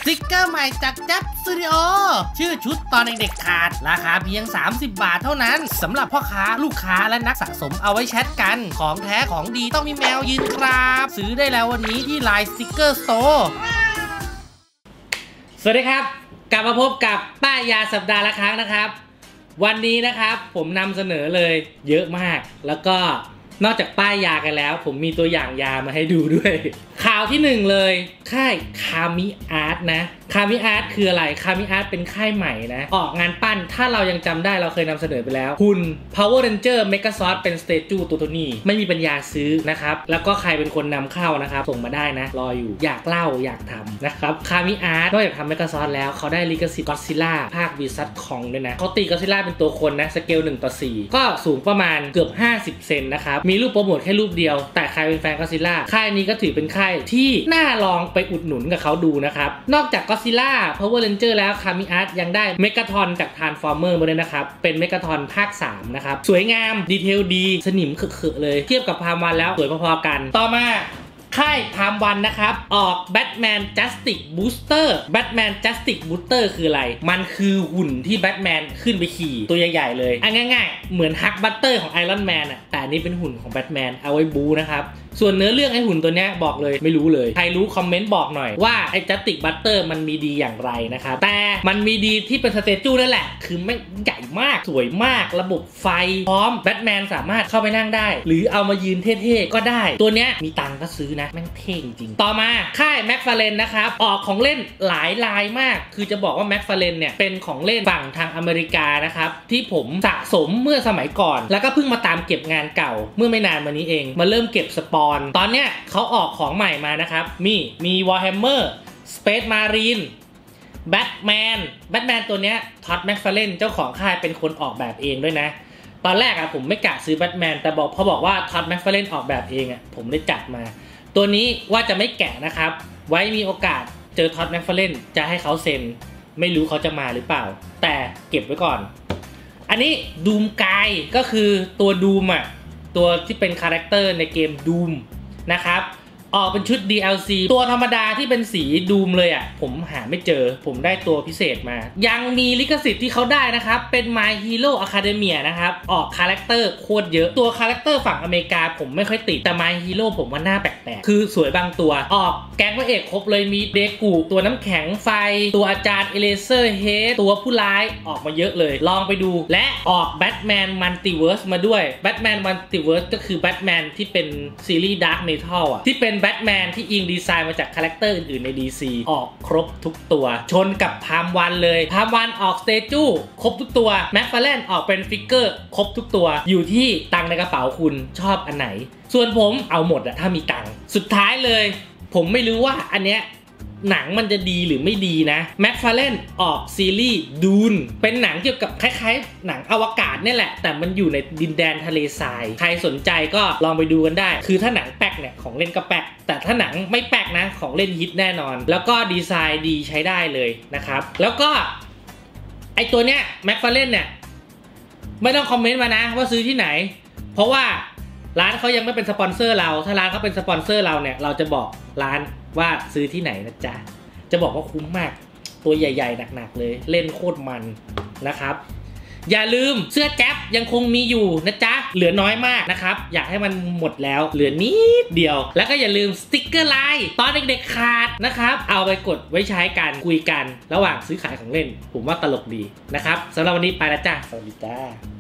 ติ๊กเกอร์ใหม่จากแจ๊บสตูดิโอชื่อชุดตอนเด็กๆขาดราคาเพียง30 บาทเท่านั้นสำหรับพ่อค้าลูกค้าและนักสะสมเอาไว้แชทกันของแท้ของดีต้องมีแมวยืนครับซื้อได้แล้ววันนี้ที่ไลน์สติ๊กเกอร์สโตร์สวัสดีครับกลับมาพบกับป้ายยาสัปดาห์ละครั้งนะครับวันนี้นะครับผมนำเสนอเลยเยอะมากแล้วก็นอกจากป้ายยากันแล้วผมมีตัวอย่างยามาให้ดูด้วยข่าวที่1เลยค่ายคามิอาร์ตนะคามิอาร์ตคืออะไรคามิอาร์ตเป็นค่ายใหม่นะออกงานปั้นถ้าเรายังจำได้เราเคยนำเสนอไปแล้วหุ่น Power Ranger Megazord เป็นสเตจูตัวนี้ไม่มีปัญญาซื้อนะครับแล้วก็ใครเป็นคนนำเข้านะครับส่งมาได้นะรออยู่อยากเล่าอยากทำนะครับคามิอาร์ตนอกจากทำ Megazord แล้วเขาได้ลิขสิทธิ์ก็อดซิลล่าภาควีซัตคองด้วยนะเขาตีก็อดซิลล่าเป็นตัวคนนะสเกล1:4ก็สูงประมาณเกือบ50 เซนนะครับมีรูปโปรโมทแค่รูปเดียวแต่ใครเป็นแฟนก็อดซิลล่าค่ายนี้ก็ถือเป็นค่ายที่น่าลองไปอุดหนุนกับเขาดูนะครับนอกจากก็อดซิลล่า Power Ranger แล้วคามิอาร์ตยังได้เมกาทอนจากทรานส์ฟอร์เมอร์มาด้วยนะครับเป็นเมกาทอนภาค3นะครับสวยงามดีเทลดีสนิมเขอะๆเลยเทียบกับพามวันแล้วสวยพอๆกันต่อมาค่ายพามวันนะครับออก Batman Justice Booster Batman Justice Booster คืออะไรมันคือหุ่นที่แบทแมนขึ้นไปขี่ตัวใหญ่ๆเลยง่ายๆเหมือนฮักบัตเตอร์ของไอรอนแมนอ่ะแต่อันนี้เป็นหุ่นของแบทแมนเอาไว้บูนะครับส่วนเนื้อเรื่องไอหุ่นตัวเนี้ยบอกเลยไม่รู้เลยใครรู้คอมเมนต์บอกหน่อยว่าไอ Justice Booster มันมีดีอย่างไรนะครับแต่มันมีดีที่เป็นสเตจูนั่นแหละคือไม่ใหญ่มากสวยมากระบบไฟพร้อมแบทแมนสามารถเข้าไปนั่งได้หรือเอามายืนเท่ๆก็ได้ตัวเนี้ยมีตังค์ก็ซื้อนะแม่งเท่จริงต่อมาค่ายแม็กฟาเรนนะครับออกของเล่นหลายลายมากคือจะบอกว่าแม็กฟาเรนเนี่ยเป็นของเล่นฝั่งทางอเมริกานะครับที่ผมสะสมเมื่อสมัยก่อนแล้วก็เพิ่งมาตามเก็บงานเก่าเมื่อไม่นานมานี้เองมาเริ่มเก็บสปอนตอนเนี้ยเขาออกของใหม่มานะครับมีวอร์แฮมเมอร์สเปซมารีนแบทแมนตัวเนี้ยท็อดแม็กฟาเรนเจ้าของค่ายเป็นคนออกแบบเองด้วยนะตอนแรกอะผมไม่กะซื้อแบทแมนแต่พอบอกว่าท็อดแม็กฟาเรนออกแบบเองอะผมเลยจัดมาตัวนี้ว่าจะไม่แกะนะครับไว้มีโอกาสเจอท็อดแม็กฟาเรนจะให้เขาเซ็นไม่รู้เขาจะมาหรือเปล่าแต่เก็บไว้ก่อนอันนี้ดูมกายก็คือตัวดูมอะตัวที่เป็นคาแรคเตอร์ในเกมดูมนะครับออกเป็นชุด DLC ตัวธรรมดาที่เป็นสีดูมเลยอ่ะผมหาไม่เจอผมได้ตัวพิเศษมายังมีลิขสิทธิ์ที่เขาได้นะครับเป็น My Hero Academia นะครับออกคาแรคเตอร์โคตรเยอะตัวคาแรคเตอร์ฝั่งอเมริกาผมไม่ค่อยติดแต่ My Hero ผมว่าหน้าแปลกๆคือสวยบางตัวออกแก๊งพระเอกครบเลยมีเดกูตัวน้ำแข็งไฟตัวอาจารย์เอเลเซอร์เฮดตัวผู้ร้ายออกมาเยอะเลยลองไปดูและออก Batman Multiverse มาด้วย Batman Multiverse ก็คือ Batman ที่เป็นซีรีส์ Dark Metal อ่ะที่เป็นแบทแมนที่อิงดีไซน์มาจากคาแรคเตอร์อื่นๆใน DC ออกครบทุกตัวชนกับพามวันเลยพามวันออกสเตจูครบทุกตัวแม็กฟาเรนออกเป็นฟิกเกอร์ครบทุกตัวอยู่ที่ตังในกระเป๋าคุณชอบอันไหนส่วนผมเอาหมดอะถ้ามีตังสุดท้ายเลยผมไม่รู้ว่าอันเนี้ยหนังมันจะดีหรือไม่ดีนะแม็กฟาเรนออกซีรีส์ดูนเป็นหนังเกี่ยวกับคล้ายๆหนังอวกาศนี่แหละแต่มันอยู่ในดินแดนทะเลทรายใครสนใจก็ลองไปดูกันได้คือถ้าหนังแป๊กเนี่ยของเล่นก็แป๊กแต่ถ้าหนังไม่แป๊กนะของเล่นฮิตแน่นอนแล้วก็ดีไซน์ดีใช้ได้เลยนะครับแล้วก็ไอตัวเนี้ยแม็กฟาเรนเนี่ยไม่ต้องคอมเมนต์มานะว่าซื้อที่ไหนเพราะว่าร้านเขายังไม่เป็นสปอนเซอร์เราถ้าร้านเขาเป็นสปอนเซอร์เราเนี่ยเราจะบอกร้านว่าซื้อที่ไหนนะจ๊ะจะบอกว่าคุ้มมากตัวใหญ่ๆหนักๆเลยเล่นโคตรมันนะครับอย่าลืมเสื้อแจ๊บยังคงมีอยู่นะจ๊ะเหลือน้อยมากนะครับอยากให้มันหมดแล้วเหลือนิดเดียวแล้วก็อย่าลืมสติ๊กเกอร์ไลน์ตอนเด็กๆขาดนะครับเอาไปกดไว้ใช้กันคุยกันระหว่างซื้อขายของเล่นผมว่าตลกดีนะครับสำหรับวันนี้ไปแล้วจ้าสวัสดีจ้า